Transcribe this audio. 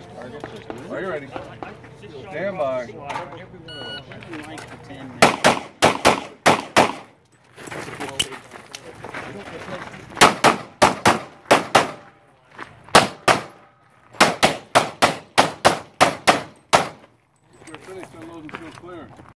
Are you ready? Stand by. We're finished unloading, feel clear.